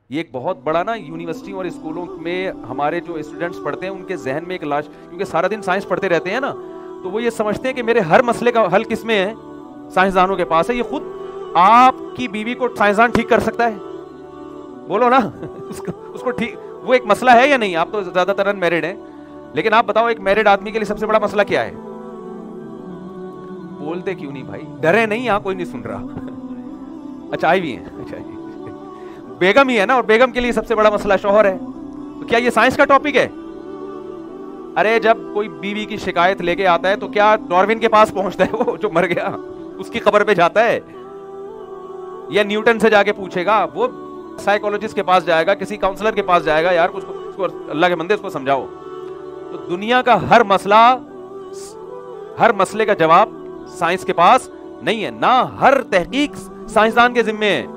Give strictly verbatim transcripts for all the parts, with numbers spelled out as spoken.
یہ ایک بہت بڑا نا یونیورسٹیوں اور اسکولوں میں ہمارے جو اسٹوڈنٹس پڑھتے ہیں ان کے ذہن میں ایک لاش، کیونکہ سارا دن سائنس پڑھتے رہتے ہیں نا، تو وہ یہ سمجھتے ہیں کہ میرے ہر مسئلے کا حل کس میں ہے؟ سائنسدانوں کے پاس ہے. یہ خود آپ کی بیوی کو سائنسدان ٹھیک کر سکتا ہے؟ بولو نا. اس کو اس کو ٹھیک، وہ ایک مسئلہ ہے یا نہیں؟ آپ تو زیادہ تر ان میرڈ ہیں، لیکن آپ بتاؤ ایک میرڈ آدمی کے لیے سب سے بڑا مسئلہ کیا ہے؟ بولتے کیوں نہیں بھائی؟ ڈرے نہیں، یہاں کوئی نہیں سن رہا. اچھا آئی بھی ہیں. اچھا بیگم ہی ہے نا، اور بیگم کے لیے سب سے بڑا مسئلہ شوہر ہے. تو کیا یہ سائنس کا ٹاپک ہے؟ ارے جب کوئی بیوی کی شکایت لے کے آتا ہے تو کیا ڈاروین کے پاس پہنچتا ہے؟ وہ جو مر گیا اس کی قبر پہ جاتا ہے یا نیوٹن سے جا کے پوچھے گا؟ وہ سائیکولوجسٹ کے پاس جائے گا، کسی کاؤنسلر کے پاس جائے گا. یار اس کو, اس کو اللہ کے بندے اس کو سمجھاؤ. تو دنیا کا ہر مسئلہ، ہر مسئلے کا جواب سائنس کے پاس نہیں ہے، نہ ہر تحقیق سائنسدان کے ذمے ہے.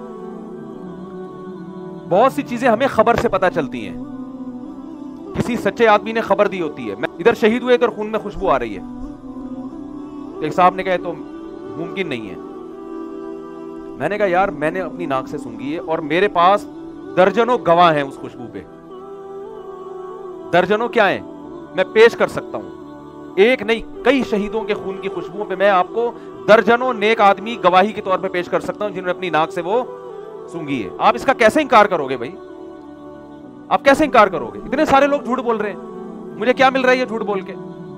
بہت سی چیزیں ہمیں خبر سے پتہ چلتی ہیں، کسی سچے آدمی نے خبر دی ہوتی ہے. میں ادھر شہید ہوئے، ادھر خون میں خوشبو آ رہی ہے. ایک صاحب نے کہا تو ممکن نہیں ہے. میں نے کہا یار میں نے اپنی ناک سے سونگھی ہے اور میرے پاس درجنوں گواہ ہیں اس خوشبو پہ. درجنوں کیا ہیں میں پیش کر سکتا ہوں. ایک نہیں کئی شہیدوں کے خون کی خوشبو پہ میں آپ کو درجنوں نیک آدمی گواہی کے طور پہ پیش کر سکتا ہوں جنہوں نے اپنی ناک سے وہ سونگھی ہے. آپ اس کا کیسے انکار کرو گے بھائی؟ آپ کیسے انکار کرو گے؟ اتنے سارے لوگ جھوٹ بول رہے ہیں. مجھے کیا مل رہا ہے یہ جھوٹ بول کے؟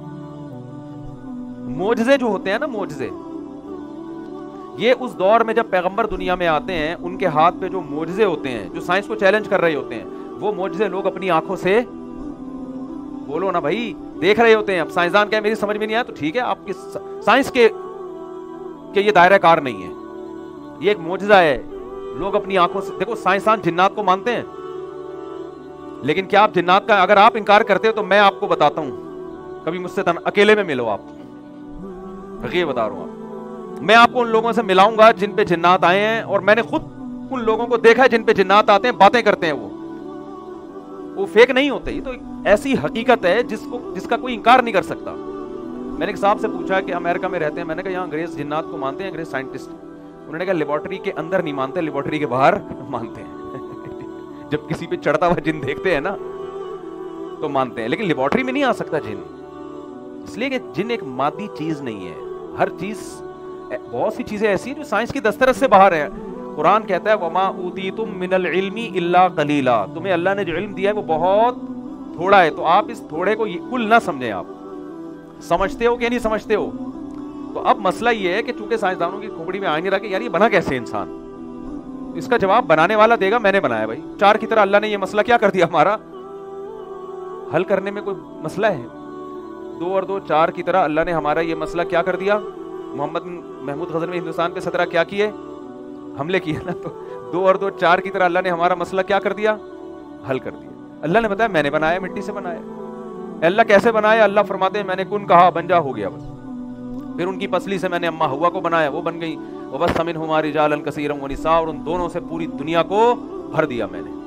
معجزے جو ہوتے ہیں نا، معجزے، یہ اس دور میں جب پیغمبر دنیا میں آتے ہیں ان کے ہاتھ پہ جو معجزے ہوتے ہیں، جو سائنس کو چیلنج کر رہے ہوتے ہیں، وہ معجزے لوگ اپنی آنکھوں سے، بولو نا بھائی، دیکھ رہے ہوتے ہیں. اب سائنسدان کیا میری سمجھ میں نہیں آیا تو ٹھیک ہے، آپ کی سائنس کے کہ یہ دائرہ کار نہیں ہے، یہ ایک معجزہ ہے. لوگ اپنی آنکھوں سے دیکھو. سائنسدان جنات کو مانتے ہیں، لیکن کیا آپ جنات کا اگر آپ انکار کرتے ہو تو میں آپ کو بتاتا ہوں، کبھی مجھ سے اکیلے میں ملو. آپ حقیقت بتا رہا ہوں، آپ میں آپ کو ان لوگوں سے ملاؤں گا جن پہ جنات آئے ہیں، اور میں نے خود ان لوگوں کو دیکھا ہے جن پہ جنات آتے ہیں، باتیں کرتے ہیں. وہ وہ فیک نہیں ہوتے. یہ تو ایک ایسی حقیقت ہے جس کو جس کا کوئی انکار نہیں کر سکتا. میں نے ایک صاحب سے پوچھا کہ امریکہ میں رہتے ہیں، میں نے کہا یہاں انگریز جنات کو مانتے ہیں، انگریز سائنٹسٹ؟ انہوں نے کہا لیبارٹری کے اندر نہیں مانتے، لیبارٹری کے باہر مانتے ہیں. جب کسی پہ چڑھتا ہوا جن دیکھتے ہیں نا تو مانتے ہیں، لیکن لیبارٹری میں نہیں آ سکتا جن، اس لیے کہ جن ایک مادی چیز نہیں ہے. ہر چیز، بہت سی چیزیں ایسی ہیں جو سائنس کی دسترس سے باہر ہیں. قرآن کہتا ہے وما اوتیتم من العلم الا قلیلا، تمہیں اللہ نے جو علم دیا ہے وہ بہت تھوڑا ہے. تو آپ اس تھوڑے کو کل نہ سمجھیں. آپ سمجھتے ہو کہ نہیں سمجھتے ہو؟ تو اب مسئلہ یہ ہے کہ چونکہ سائنسدانوں کی کھوپڑی میں آ نہیں رہا کہ یار یہ بنا کیسے انسان، اس کا جواب بنانے والا دے گا. میں نے بنایا بھائی. چار کی طرح اللہ نے یہ مسئلہ کیا کر دیا ہمارا؟ حل کرنے میں کوئی مسئلہ ہے؟ دو اور دو چار کی طرح اللہ نے ہمارا یہ مسئلہ کیا کر دیا؟ محمد محمود غزنوی ہندوستان پہ سترہ کیا کیے؟ حملے کیے نا. تو دو اور دو چار کی طرح اللہ نے ہمارا مسئلہ کیا کر دیا؟ حل کر دیا. اللہ نے بتایا میں نے بنایا، مٹی سے بنایا. اللہ کیسے بنایا؟ اللہ فرماتے ہیں میں نے کن کہا بن جا، ہو گیا بس. پھر ان کی پسلی سے میں نے اما ہوا کو بنایا، وہ بن گئی. وَبَثَّ مِنْهُمَا رِجَالًا كَثِيرًا وَنِسَاءً، اور ان دونوں سے پوری دنیا کو بھر دیا میں نے.